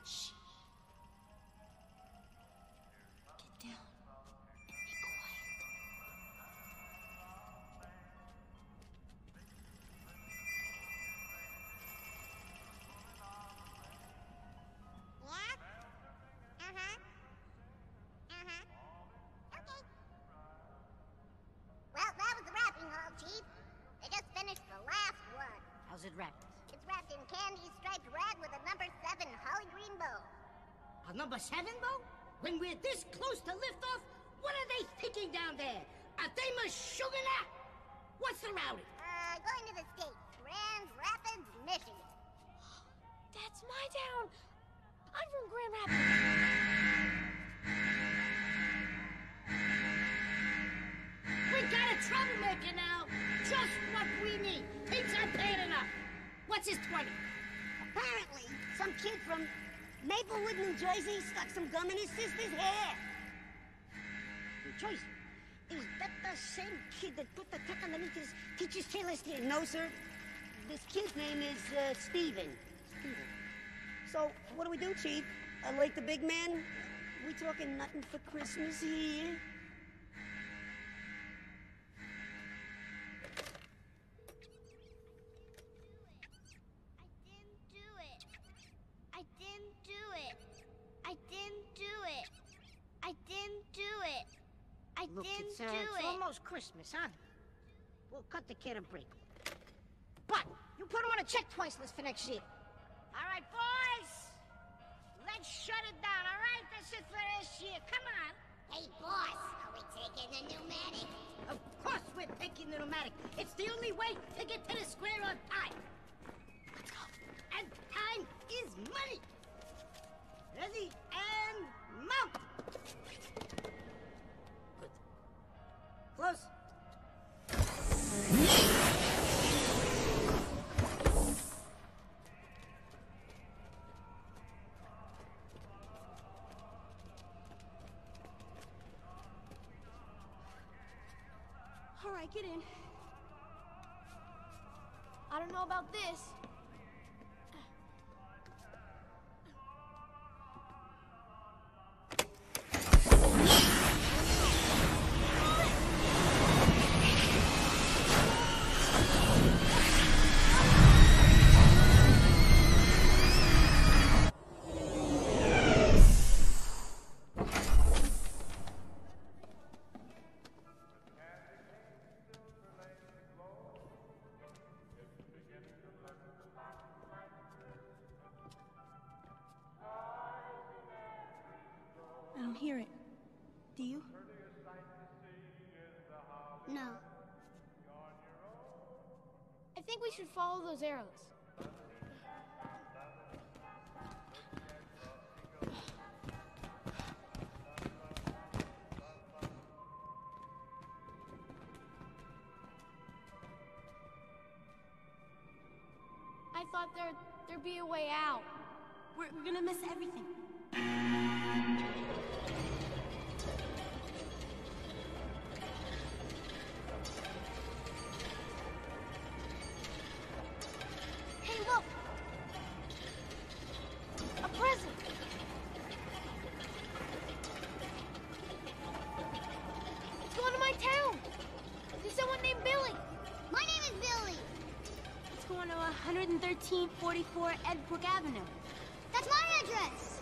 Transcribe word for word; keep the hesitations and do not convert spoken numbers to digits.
Shh. Get down and be quiet. Yeah? Uh-huh. Uh-huh. Okay. Well, that was the wrapping hall, Chief. They just finished the last one. How's it wrapped? It's wrapped in candy striped rag with a number seven holly green bow. A number seven bow? When we're this close to liftoff, what are they thinking down there? Are they Meshuggah? What's the routing? Uh, going to the States. Grand Rapids, Michigan. That's my town. I'm from Grand Rapids. We got a troublemaker now. Just what we need. Pigs aren't paying enough. What's his twenty? Apparently, some kid from Maplewood, New Jersey stuck some gum in his sister's hair. New Jersey. Is that the same kid that put the tech underneath his teacher's tail last year? No, sir. This kid's name is uh, Steven. Steven. So, what do we do, Chief? Uh, like the big man? We talking nothing for Christmas here? I didn't do it. I didn't do it. I didn't do it. I Look, didn't it's, do uh, it's it. almost Christmas, huh? We'll cut the kid a break. But you put him on a check twice list for next year. All right, boys. Let's shut it down, all right? This is for this year. Come on. Hey, boss, are we taking the pneumatic? Of course we're taking the pneumatic. It's the only way to get to the square on time. Let's go. And time is money. Ready and mount. Good. Close. All right, get in. I don't know about this. I don't hear it. Do you? No. I think we should follow those arrows. I thought there, there'd be a way out. We're, we're gonna miss everything. Hey, look! A present! It's going to my town! There's someone named Billy! My name is Billy. It's going to one thirteen forty-four Edbrook Avenue. That's my address.